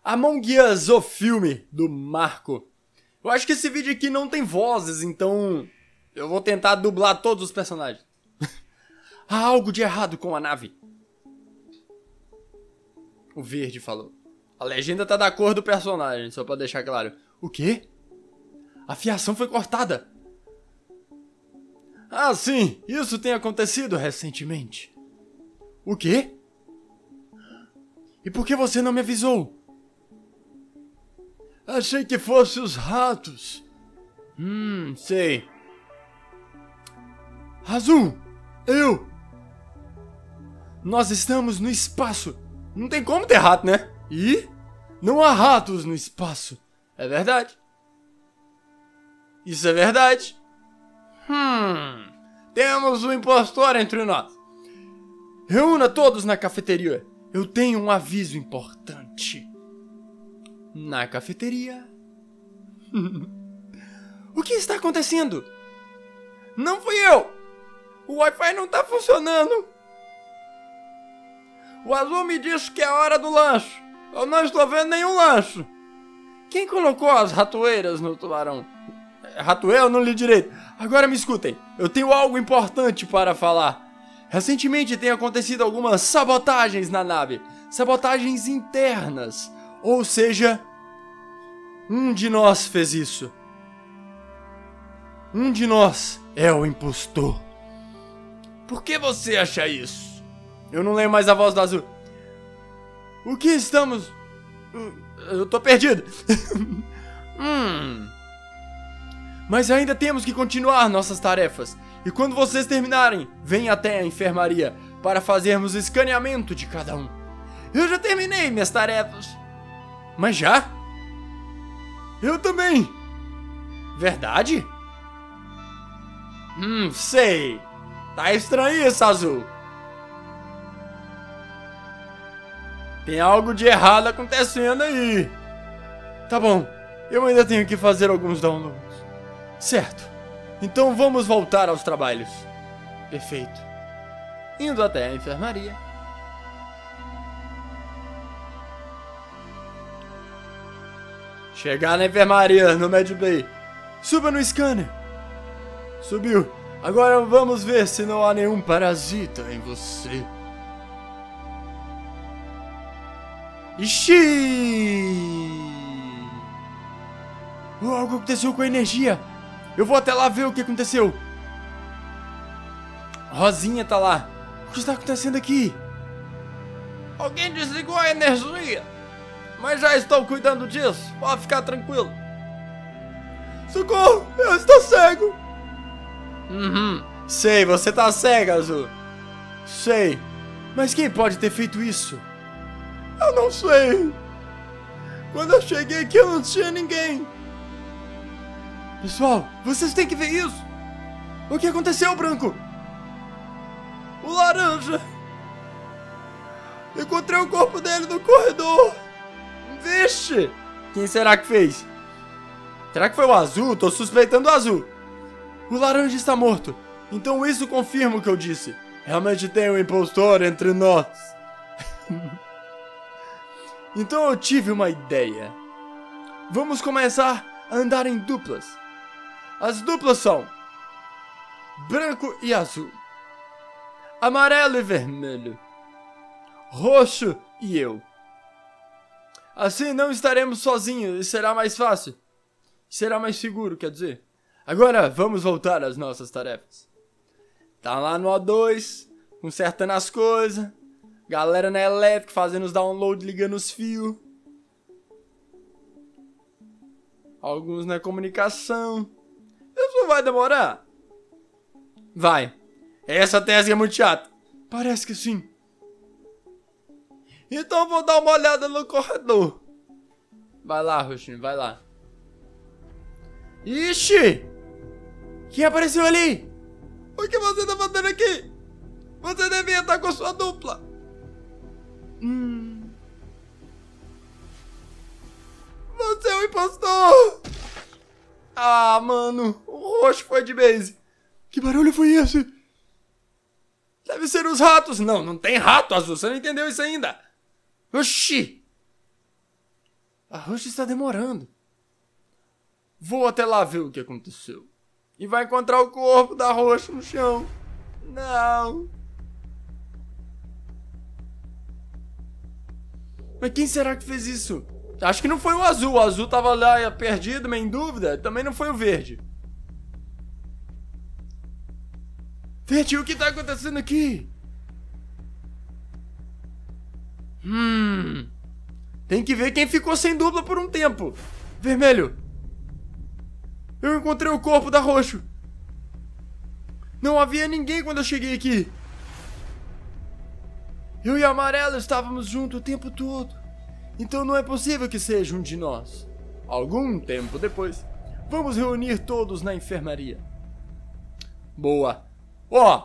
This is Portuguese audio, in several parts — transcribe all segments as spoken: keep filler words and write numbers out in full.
Among Us, o filme do Marco. Eu acho que esse vídeo aqui não tem vozes, então eu vou tentar dublar todos os personagens. Há algo de errado com a nave. O verde falou. A legenda tá da cor do personagem, só pra deixar claro. O quê? A fiação foi cortada. Ah, sim, isso tem acontecido recentemente. O quê? E por que você não me avisou? Achei que fosse os ratos. Hum, sei. Azul, eu. Nós estamos no espaço. Não tem como ter rato, né? E não há ratos no espaço. É verdade. Isso é verdade. Hum, temos um impostor entre nós. Reúna todos na cafeteria. Eu tenho um aviso importante. Na cafeteria. O que está acontecendo? Não fui eu. O Wi-Fi não está funcionando. O Azul me disse que é hora do lanche. Eu não estou vendo nenhum lanche. Quem colocou as ratoeiras no tubarão? Ratoeira? Eu não li direito. Agora me escutem. Eu tenho algo importante para falar. Recentemente tem acontecido algumas sabotagens na nave. Sabotagens internas. Ou seja, um de nós fez isso. Um de nós é o impostor. Por que você acha isso? Eu não leio mais a voz do Azul. O que estamos... Eu tô perdido. hum... Mas ainda temos que continuar nossas tarefas. E quando vocês terminarem, venham até a enfermaria para fazermos o escaneamento de cada um. Eu já terminei minhas tarefas. Mas já? Eu também. Verdade? Hum, sei. Tá estranho isso, Azul. Tem algo de errado acontecendo aí. Tá bom, eu ainda tenho que fazer alguns downloads. Certo, então vamos voltar aos trabalhos. Perfeito. Indo até a enfermaria. Chegar na enfermaria, no Medbay. Suba no scanner. Subiu. Agora vamos ver se não há nenhum parasita em você. Ixi! Oh, algo aconteceu com a energia. Eu vou até lá ver o que aconteceu. Rosinha tá lá. O que está acontecendo aqui? Alguém desligou a energia. Mas já estou cuidando disso. Pode ficar tranquilo. Socorro! Eu estou cego. Uhum. Sei, você tá cega, Azul. Sei. Mas quem pode ter feito isso? Eu não sei. Quando eu cheguei aqui eu não tinha ninguém. Pessoal, vocês têm que ver isso. O que aconteceu, Branco? O laranja. Encontrei o corpo dele no corredor. Vixe. Quem será que fez? Será que foi o Azul? Tô suspeitando o Azul. O laranja está morto. Então isso confirma o que eu disse. Realmente tem um impostor entre nós. Então eu tive uma ideia. Vamos começar a andar em duplas. As duplas são branco e azul, amarelo e vermelho, roxo e eu. Assim não estaremos sozinhos e será mais fácil. Será mais seguro, quer dizer. Agora vamos voltar às nossas tarefas. Tá lá no O dois, consertando as coisas. Galera na elétrica fazendo os downloads, ligando os fios. Alguns na comunicação. Isso vai demorar? Vai. Essa tese é muito chata. Parece que sim. Então vou dar uma olhada no corredor. Vai lá, Roxinho, vai lá. Ixi! Quem apareceu ali? O que você tá fazendo aqui? Você devia estar com sua dupla. Hum. Você é o impostor! Ah, mano, o roxo foi de base. Que barulho foi esse? Deve ser os ratos. Não, não tem rato, Azul. Você não entendeu isso ainda. Oxi. A roxa está demorando. Vou até lá ver o que aconteceu. E vai encontrar o corpo da roxa no chão. Não. Mas quem será que fez isso? Acho que não foi o azul. O azul tava lá perdido, meio em dúvida. Também não foi o verde. Verde, o que tá acontecendo aqui? Hum... Tem que ver quem ficou sem dupla por um tempo. Vermelho. Eu encontrei o corpo da roxo. Não havia ninguém quando eu cheguei aqui. Eu e a amarela estávamos juntos o tempo todo. Então não é possível que seja um de nós. Algum tempo depois, vamos reunir todos na enfermaria. Boa. Ó.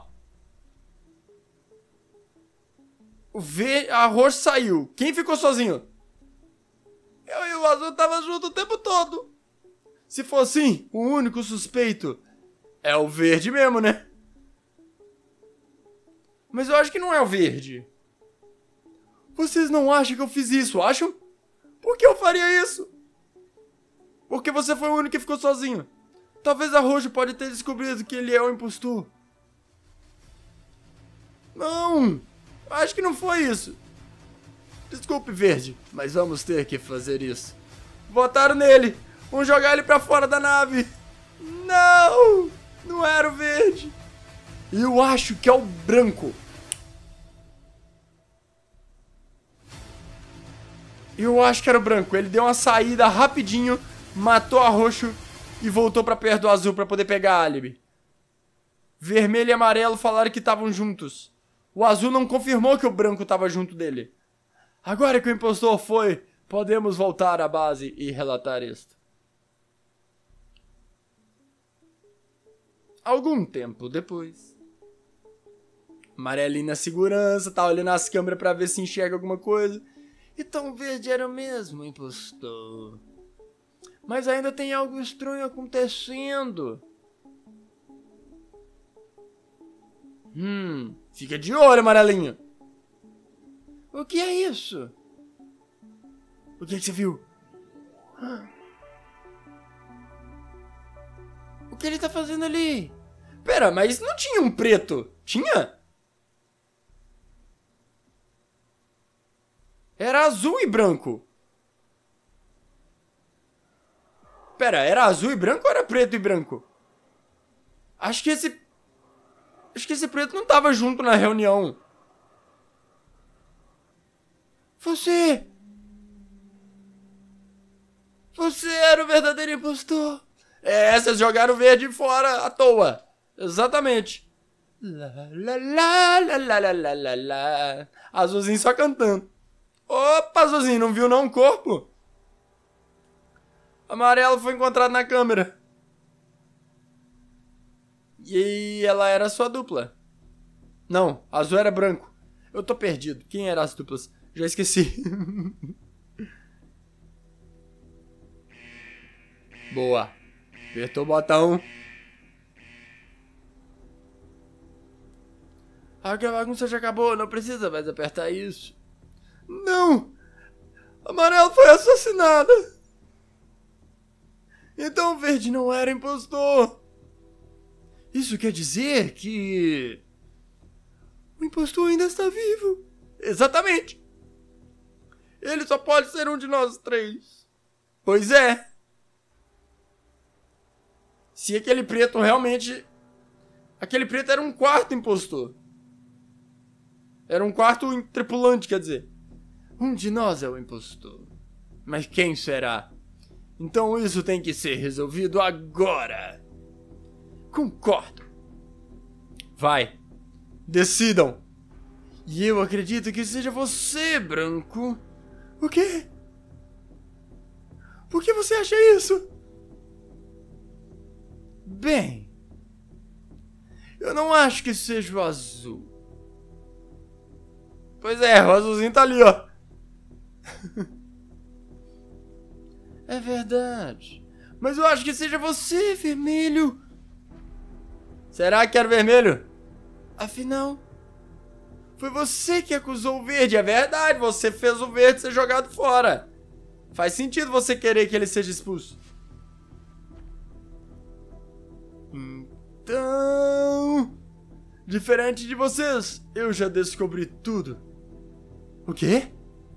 O V, a roxo saiu. Quem ficou sozinho? Eu e o azul tava junto o tempo todo. Se for assim, o único suspeito é o verde mesmo, né? Mas eu acho que não é o verde. Vocês não acham que eu fiz isso, acham? Por que eu faria isso? Porque você foi o único que ficou sozinho. Talvez a roxo pode ter descobrido que ele é o impostor. Não, acho que não foi isso. Desculpe, verde, mas vamos ter que fazer isso. Votaram nele. Vamos jogar ele pra fora da nave. Não, não era o verde. Eu acho que é o branco. Eu acho que era o branco. Ele deu uma saída rapidinho, matou a roxo e voltou pra perto do azul pra poder pegar a álibi. Vermelho e amarelo falaram que estavam juntos. O azul não confirmou que o branco estava junto dele. Agora que o impostor foi, podemos voltar à base e relatar isto. Algum tempo depois, amarelinho na segurança, tá olhando as câmeras pra ver se enxerga alguma coisa. Então o verde era o mesmo impostor. Mas ainda tem algo estranho acontecendo. Hum, fica de olho, amarelinho. O que é isso? O que é que você viu? O que ele tá fazendo ali? Pera, mas não tinha um preto? Tinha? Era azul e branco. Pera, era azul e branco ou era preto e branco? Acho que esse... Acho que esse preto não tava junto na reunião. Você... Você era o verdadeiro impostor. É, vocês jogaram o verde fora à toa. Exatamente. Lá, lá, lá, lá, lá, lá, lá, lá. Azulzinho só cantando. Opa, Azulzinho, não viu não o corpo? Amarelo foi encontrado na câmera. E ela era sua dupla. Não, azul era branco. Eu tô perdido. Quem eram as duplas? Já esqueci. Boa. Apertou o botão. A bagunça já acabou. Não precisa mais apertar isso. Não! Amarelo foi assassinada. Então o verde não era impostor. Isso quer dizer que... o impostor ainda está vivo. Exatamente. Ele só pode ser um de nós três. Pois é. Se aquele preto realmente... Aquele preto era um quarto impostor. Era um quarto tripulante, quer dizer. Um de nós é o impostor. Mas quem será? Então isso tem que ser resolvido agora. Concordo. Vai. Decidam. E eu acredito que seja você, branco. O quê? Por que você acha isso? Bem, eu não acho que seja o azul. Pois é, o azulzinho tá ali, ó. É verdade. Mas eu acho que seja você, vermelho. Será que era o vermelho? Afinal, foi você que acusou o verde. É verdade, você fez o verde ser jogado fora. Faz sentido você querer que ele seja expulso. Então... diferente de vocês, eu já descobri tudo. O quê?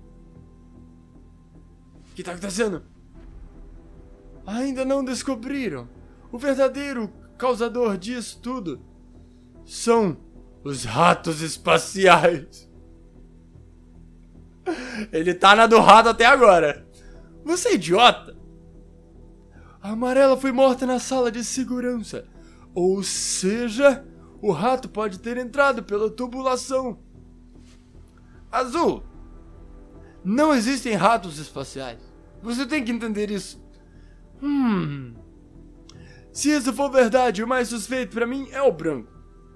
O que tá acontecendo? Ainda não descobriram. O verdadeiro causador disso tudo são os ratos espaciais. Ele tá na do rato até agora. Você é idiota? A amarela foi morta na sala de segurança. Ou seja, o rato pode ter entrado pela tubulação. Azul, não existem ratos espaciais. Você tem que entender isso. Hum... Se isso for verdade, o mais suspeito pra mim é o branco.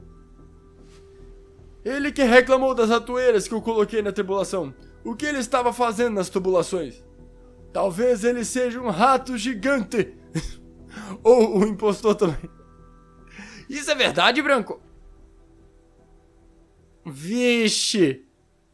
Ele que reclamou das ratoeiras que eu coloquei na tribulação. O que ele estava fazendo nas tubulações? Talvez ele seja um rato gigante. Ou um impostor também. Isso é verdade, branco? Vixe.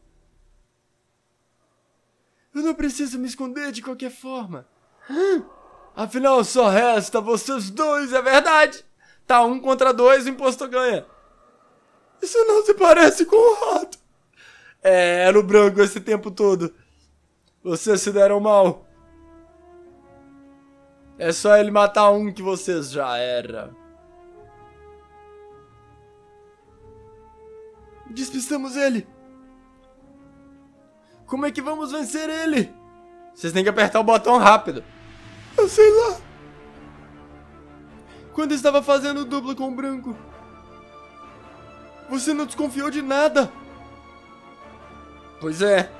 Eu não preciso me esconder de qualquer forma. Afinal, só resta vocês dois, é verdade. Tá um contra dois, o impostor ganha. Isso não se parece com o rato. É, era o branco esse tempo todo. Vocês se deram mal. É só ele matar um que vocês já era. Despistamos ele. Como é que vamos vencer ele? Vocês têm que apertar o botão rápido. Eu sei lá. Quando estava fazendo dupla com o branco, você não desconfiou de nada. Pois é.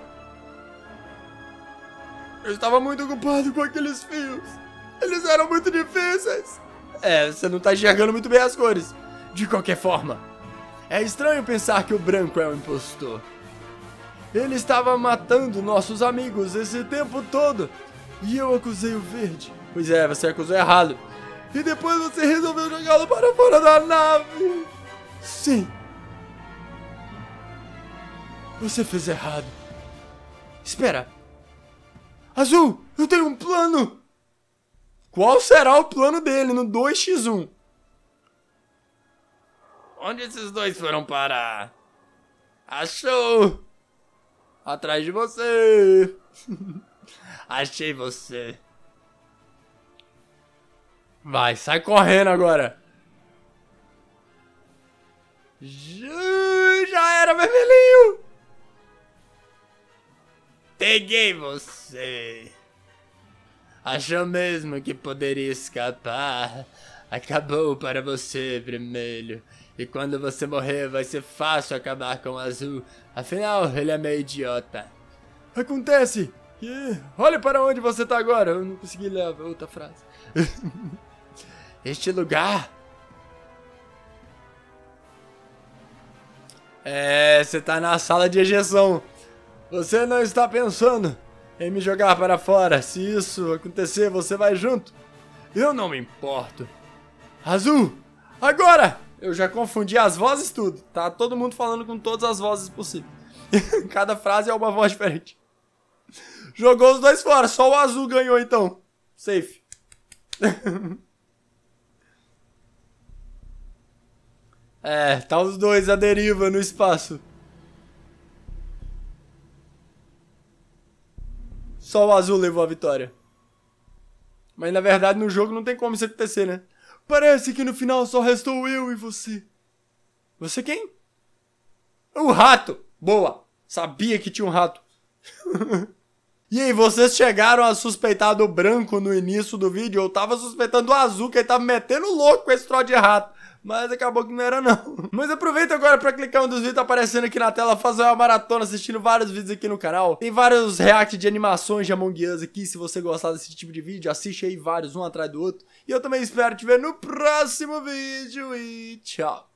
Eu estava muito ocupado com aqueles fios. Eles eram muito difíceis. É, você não está enxergando muito bem as cores. De qualquer forma, é estranho pensar que o branco é um impostor. Ele estava matando nossos amigos esse tempo todo. E eu acusei o verde. Pois é, você acusou errado. E depois você resolveu jogá-lo para fora da nave. Sim. Você fez errado. Espera. Azul, eu tenho um plano. Qual será o plano dele no dois por um? Onde esses dois foram parar? Achou! Atrás de você! Achei você! Vai, sai correndo agora! Já era, vermelhinho! Peguei você! Achou mesmo que poderia escapar? Acabou para você, vermelho. E quando você morrer, vai ser fácil acabar com o azul. Afinal, ele é meio idiota. Acontece! E olha para onde você tá agora. Eu não consegui ler a outra frase. Este lugar... É, você tá na sala de ejeção. Você não está pensando em me jogar para fora. Se isso acontecer, você vai junto. Eu não me importo. Azul, agora! Eu já confundi as vozes tudo. Tá todo mundo falando com todas as vozes possíveis. Cada frase é uma voz diferente. Jogou os dois fora. Só o azul ganhou então. Safe. É, tá os dois à deriva no espaço. Só o azul levou a vitória. Mas na verdade no jogo não tem como isso acontecer, né? Parece que no final só restou eu e você. Você quem? O rato! Boa! Sabia que tinha um rato. E aí, vocês chegaram a suspeitar do branco no início do vídeo? Eu tava suspeitando do azul, que ele tava metendo louco com esse troço de rato. Mas acabou que não era não. Mas aproveita agora pra clicar um dos vídeos aparecendo aqui na tela, fazer uma maratona assistindo vários vídeos aqui no canal. Tem vários react de animações de Among Us aqui, se você gostar desse tipo de vídeo, assiste aí vários, um atrás do outro. E eu também espero te ver no próximo vídeo e tchau.